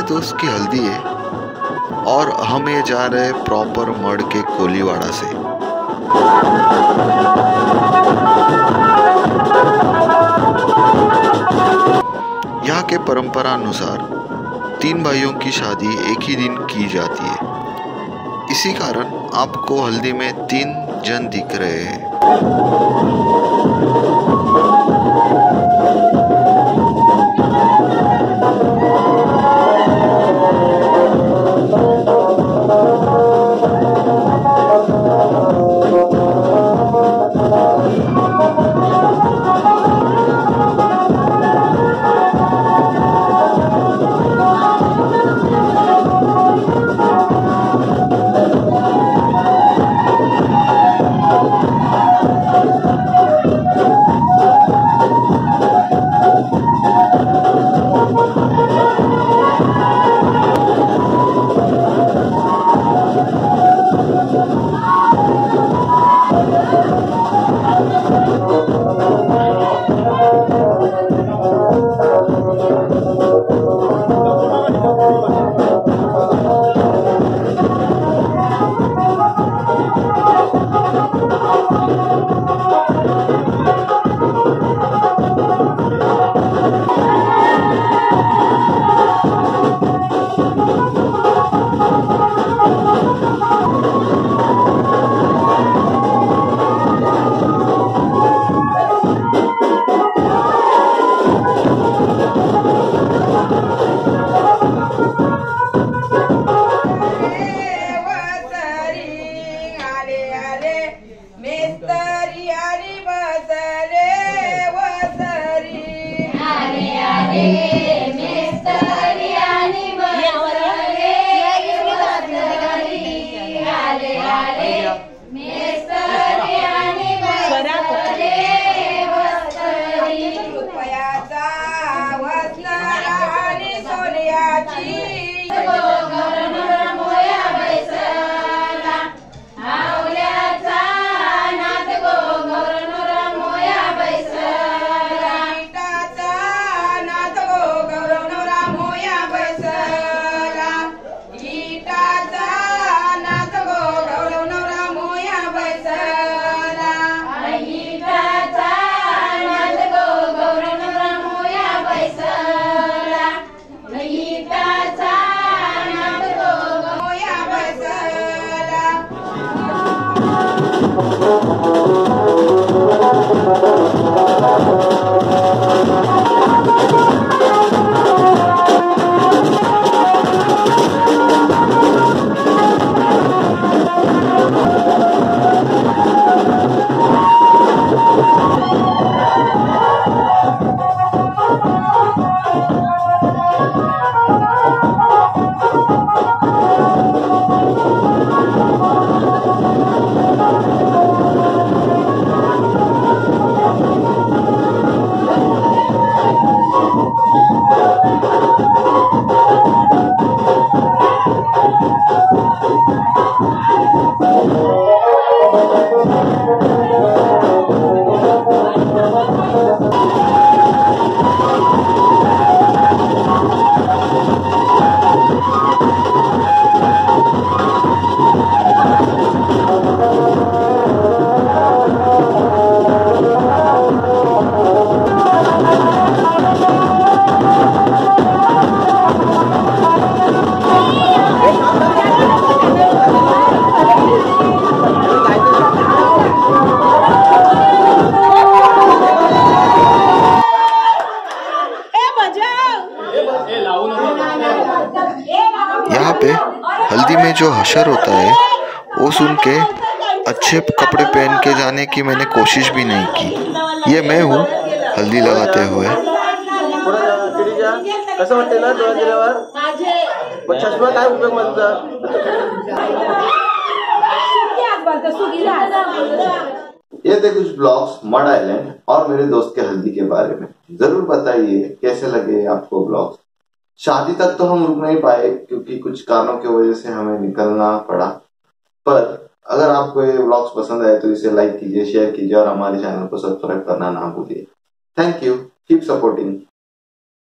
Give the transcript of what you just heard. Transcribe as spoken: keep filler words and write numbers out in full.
दोस्त की हल्दी है और हम ये जा रहे हैं प्रॉपर मड के कोलीवाड़ा से। यहाँ के परंपरा अनुसार तीन भाइयों की शादी एक ही दिन की जाती है, इसी कारण आपको हल्दी में तीन जन दिख रहे हैं। यहाँ पे हल्दी में जो हशर होता है वो सुन के अच्छे कपड़े पहन के जाने की मैंने कोशिश भी नहीं की। ये मैं हूँ हल्दी लगाते हुए। कसं वाटते ना डोळ्यात गेल्यावर? मग चष्मा काय उपयोग माझा? ये थे कुछ ब्लॉग्स मड आइलैंड और मेरे दोस्त के हल्दी के बारे में। जरूर बताइए कैसे लगे आपको ब्लॉग्स। शादी तक तो हम रुक नहीं पाए क्योंकि कुछ कारणों की वजह से हमें निकलना पड़ा, पर अगर आपको ये ब्लॉग्स पसंद आए तो इसे लाइक कीजिए, शेयर कीजिए और हमारे चैनल को सब्सक्राइब करना ना भूलिए। Thank you, keep supporting.